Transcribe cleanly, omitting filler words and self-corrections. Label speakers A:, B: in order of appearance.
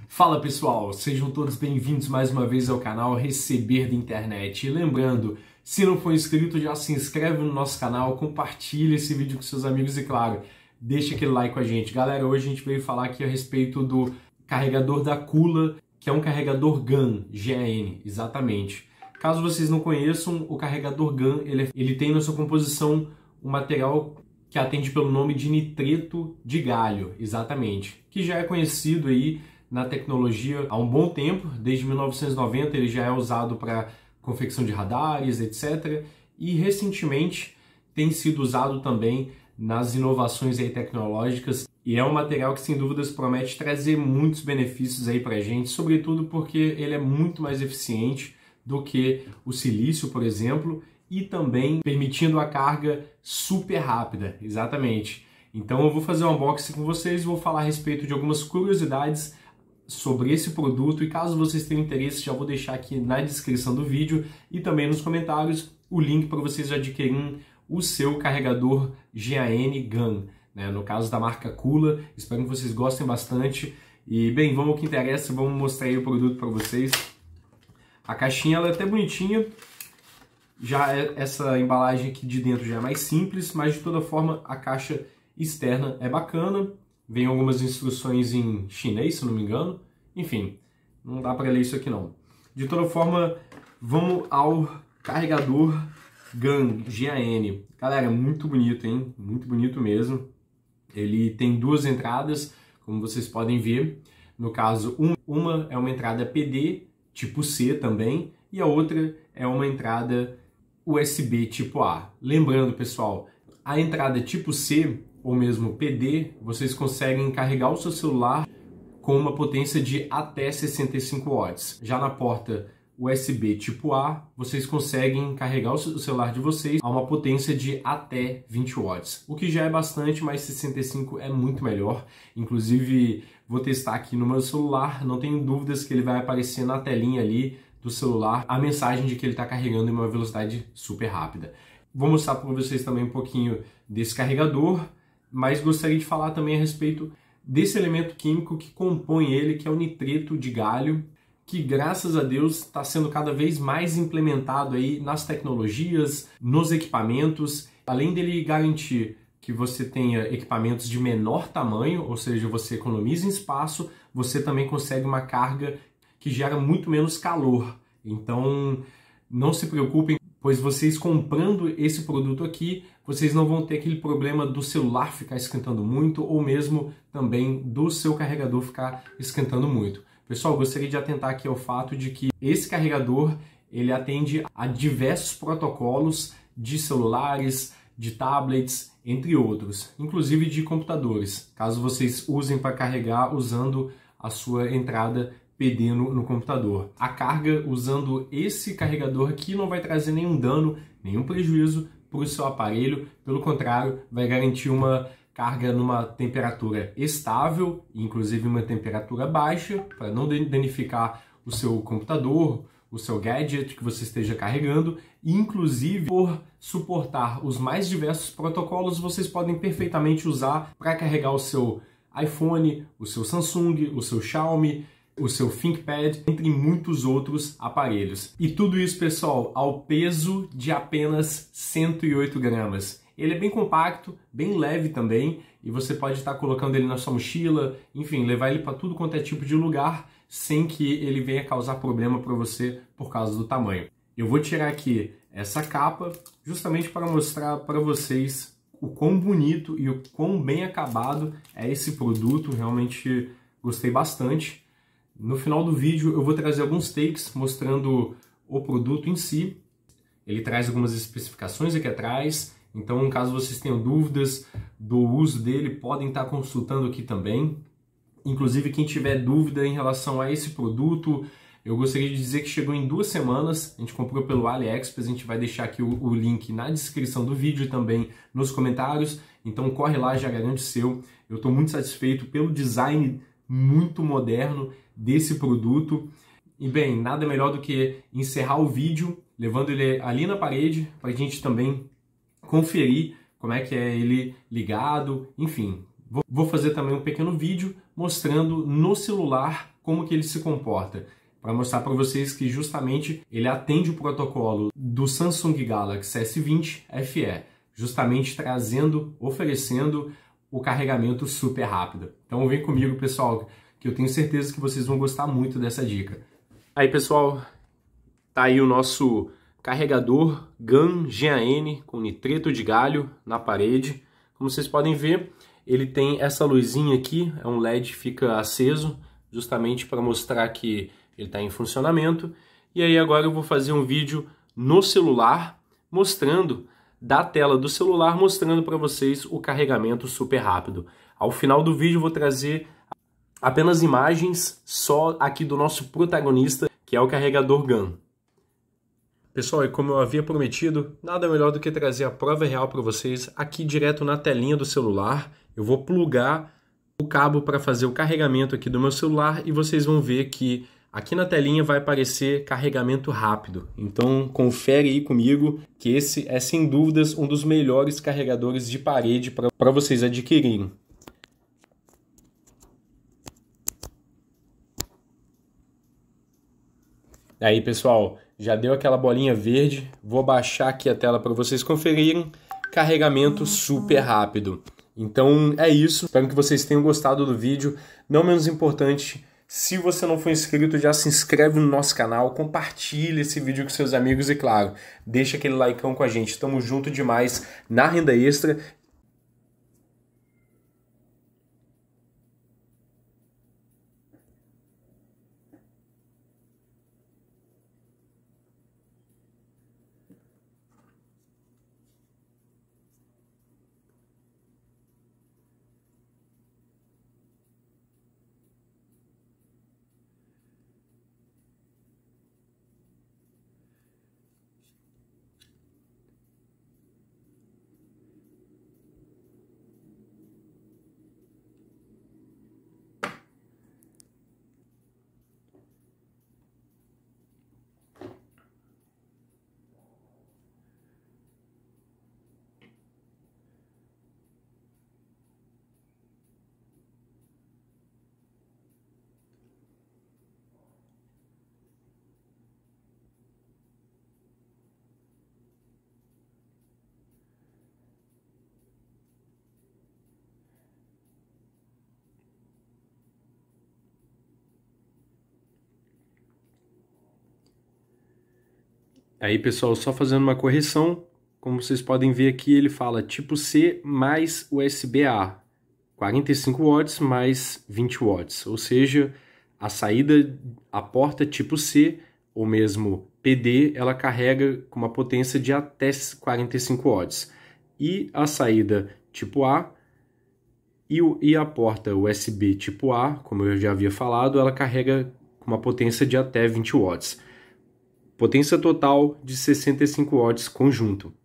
A: Fala pessoal, sejam todos bem-vindos mais uma vez ao canal Receber da Internet. E lembrando, se não for inscrito, já se inscreve no nosso canal, compartilha esse vídeo com seus amigos e claro, deixa aquele like com a gente. Galera, hoje a gente veio falar aqui a respeito do carregador da Kula, que é um carregador GAN, G-A-N, exatamente. Caso vocês não conheçam, o carregador GAN, ele tem na sua composição um material que atende pelo nome de nitreto de galho, exatamente, que já é conhecido aí na tecnologia há um bom tempo, desde 1990 ele já é usado para confecção de radares, etc. E recentemente tem sido usado também nas inovações aí tecnológicas e é um material que sem dúvidas promete trazer muitos benefícios aí para a gente, sobretudo porque ele é muito mais eficiente do que o silício, por exemplo, e também permitindo a carga super rápida, exatamente. Então eu vou fazer um unboxing com vocês e vou falar a respeito de algumas curiosidades sobre esse produto e caso vocês tenham interesse já vou deixar aqui na descrição do vídeo e também nos comentários o link para vocês adquirirem o seu carregador GAN GAN, né? No caso da marca Kula. Espero que vocês gostem bastante e bem, vamos ao que interessa, vamos mostrar aí o produto para vocês. A caixinha ela é até bonitinha, essa embalagem aqui de dentro já é mais simples, mas de toda forma a caixa externa é bacana. Vem algumas instruções em chinês, se não me engano. Enfim, não dá para ler isso aqui não. De toda forma, vamos ao carregador GAN, G-A-N. Galera, muito bonito, hein? Muito bonito mesmo. Ele tem duas entradas, como vocês podem ver. No caso, uma é uma entrada PD, tipo C também, e a outra é uma entrada USB tipo A. Lembrando, pessoal, a entrada tipo C ou mesmo PD, vocês conseguem carregar o seu celular com uma potência de até 65 watts. Já na porta USB tipo A, vocês conseguem carregar o celular de vocês a uma potência de até 20 watts. O que já é bastante, mas 65 é muito melhor. Inclusive, vou testar aqui no meu celular, não tenho dúvidas que ele vai aparecer na telinha ali do celular a mensagem de que ele está carregando em uma velocidade super rápida. Vou mostrar para vocês também um pouquinho desse carregador, mas gostaria de falar também a respeito desse elemento químico que compõe ele, que é o nitreto de galho, que graças a Deus está sendo cada vez mais implementado aí nas tecnologias, nos equipamentos, além dele garantir que você tenha equipamentos de menor tamanho, ou seja, você economiza em espaço, você também consegue uma carga que gera muito menos calor. Então, não se preocupem, pois vocês comprando esse produto aqui, vocês não vão ter aquele problema do celular ficar esquentando muito ou mesmo também do seu carregador ficar esquentando muito. Pessoal, gostaria de atentar aqui ao fato de que esse carregador ele atende a diversos protocolos de celulares, de tablets, entre outros, inclusive de computadores, caso vocês usem para carregar usando a sua entrada PD no computador. A carga usando esse carregador aqui não vai trazer nenhum dano, nenhum prejuízo para o seu aparelho, pelo contrário, vai garantir uma carga numa temperatura estável, inclusive uma temperatura baixa, para não danificar o seu computador, o seu gadget que você esteja carregando, e inclusive por suportar os mais diversos protocolos, vocês podem perfeitamente usar para carregar o seu iPhone, o seu Samsung, o seu Xiaomi, o seu ThinkPad, entre muitos outros aparelhos. E tudo isso, pessoal, ao peso de apenas 108 gramas. Ele é bem compacto, bem leve também, e você pode estar colocando ele na sua mochila, enfim, levar ele para tudo quanto é tipo de lugar, sem que ele venha causar problema para você por causa do tamanho. Eu vou tirar aqui essa capa, justamente para mostrar para vocês o quão bonito e o quão bem acabado é esse produto, realmente gostei bastante. No final do vídeo eu vou trazer alguns takes mostrando o produto em si. Ele traz algumas especificações aqui atrás, então caso vocês tenham dúvidas do uso dele, podem estar consultando aqui também. Inclusive quem tiver dúvida em relação a esse produto, eu gostaria de dizer que chegou em 2 semanas, a gente comprou pelo AliExpress, a gente vai deixar aqui o link na descrição do vídeo e também nos comentários, então corre lá, já garante o seu. Eu estou muito satisfeito pelo design muito moderno desse produto. E bem, nada melhor do que encerrar o vídeo levando ele ali na parede para a gente também conferir como é que é ele ligado, enfim. Vou fazer também um pequeno vídeo mostrando no celular como que ele se comporta, para mostrar para vocês que justamente ele atende o protocolo do Samsung Galaxy S20 FE, justamente oferecendo o carregamento super rápido. Então vem comigo, pessoal, que eu tenho certeza que vocês vão gostar muito dessa dica. Aí, pessoal, tá aí o nosso carregador GAN GAN com nitreto de galho na parede. Como vocês podem ver, ele tem essa luzinha aqui, é um LED, fica aceso, justamente para mostrar que ele está em funcionamento. E aí agora eu vou fazer um vídeo no celular, mostrando, da tela do celular, mostrando para vocês o carregamento super rápido. Ao final do vídeo eu vou trazer apenas imagens só aqui do nosso protagonista, que é o carregador GAN. Pessoal, e como eu havia prometido, nada melhor do que trazer a prova real para vocês aqui direto na telinha do celular. Eu vou plugar o cabo para fazer o carregamento aqui do meu celular e vocês vão ver que aqui na telinha vai aparecer carregamento rápido. Então confere aí comigo que esse é sem dúvidas um dos melhores carregadores de parede para vocês adquirirem. Aí, pessoal, já deu aquela bolinha verde. Vou baixar aqui a tela para vocês conferirem. Carregamento super rápido. Então é isso. Espero que vocês tenham gostado do vídeo. Não menos importante, se você não for inscrito, já se inscreve no nosso canal, compartilha esse vídeo com seus amigos e, claro, deixa aquele likeão com a gente. Tamo junto demais na renda extra. Aí, pessoal, só fazendo uma correção, como vocês podem ver aqui, ele fala tipo C mais USB-A, 45 watts mais 20 watts, ou seja, a saída, a porta tipo C, ou mesmo PD, ela carrega com uma potência de até 45 watts. E a saída tipo A e a porta USB tipo A, como eu já havia falado, ela carrega com uma potência de até 20 watts. Potência total de 65 watts conjunto.